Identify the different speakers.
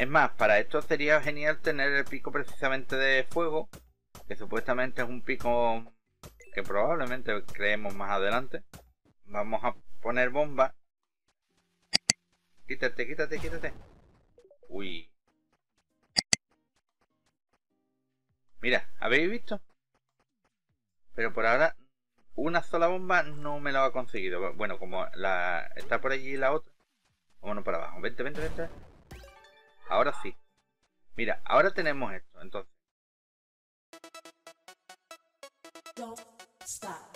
Speaker 1: Es más, para esto sería genial tener el pico precisamente de fuego, que supuestamente es un pico que probablemente creemos más adelante. Vamos a poner bomba. Quítate, quítate, quítate. Uy. Mira, ¿habéis visto? Pero por ahora una sola bomba no me lo ha conseguido. Bueno, como está por allí la otra. Vámonos para abajo. Vente, vente, vente. Ahora sí. Mira, ahora tenemos esto. Entonces.
Speaker 2: Don't stop.